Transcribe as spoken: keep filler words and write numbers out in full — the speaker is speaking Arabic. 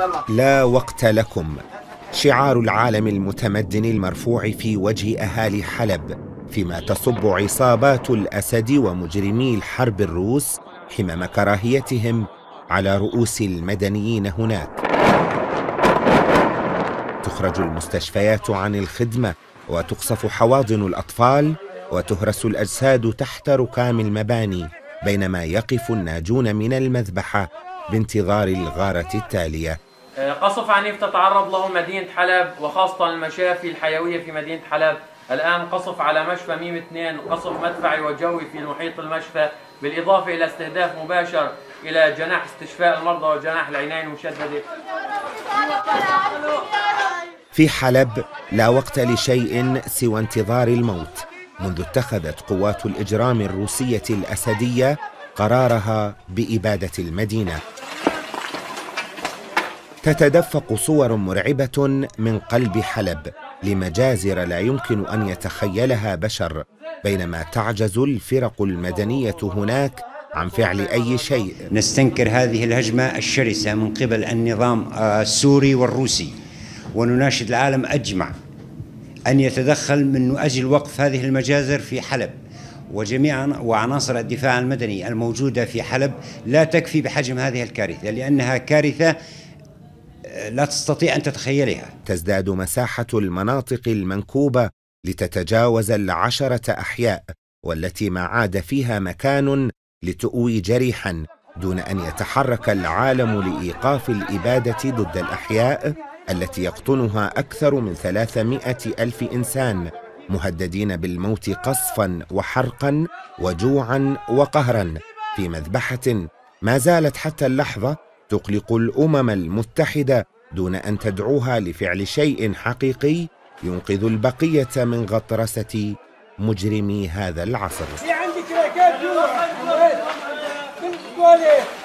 لا وقت لكم، شعار العالم المتمدن المرفوع في وجه أهالي حلب، فيما تصب عصابات الأسد ومجرمي الحرب الروس حمم كراهيتهم على رؤوس المدنيين هناك. تخرج المستشفيات عن الخدمة وتقصف حواضن الأطفال وتهرس الأجساد تحت ركام المباني، بينما يقف الناجون من المذبحة بانتظار الغارة التالية. قصف عنيف تتعرض له مدينة حلب وخاصة المشافي الحيوية في مدينة حلب. الآن قصف على مشفى ميم اثنين، قصف مدفعي وجوي في محيط المشفى، بالإضافة إلى استهداف مباشر إلى جناح استشفاء المرضى وجناح العناية المشددة. في حلب لا وقت لشيء سوى انتظار الموت، منذ اتخذت قوات الإجرام الروسية الأسدية قرارها بإبادة المدينة. تتدفق صور مرعبة من قلب حلب لمجازر لا يمكن أن يتخيلها بشر، بينما تعجز الفرق المدنية هناك عن فعل أي شيء. نستنكر هذه الهجمة الشرسة من قبل النظام السوري والروسي، ونناشد العالم أجمع أن يتدخل من أجل وقف هذه المجازر في حلب، وجميع وعناصر الدفاع المدني الموجودة في حلب لا تكفي بحجم هذه الكارثة، لأنها كارثة لا تستطيع أن تتخيلها. تزداد مساحة المناطق المنكوبة لتتجاوز العشرة أحياء، والتي ما عاد فيها مكان لتؤوي جريحا، دون أن يتحرك العالم لإيقاف الإبادة ضد الأحياء التي يقطنها أكثر من ثلاثمائة ألف إنسان، مهددين بالموت قصفا وحرقا وجوعا وقهرا، في مذبحة ما زالت حتى اللحظة تقلق الأمم المتحدة، دون أن تدعوها لفعل شيء حقيقي ينقذ البقية من غطرسة مجرمي هذا العصر.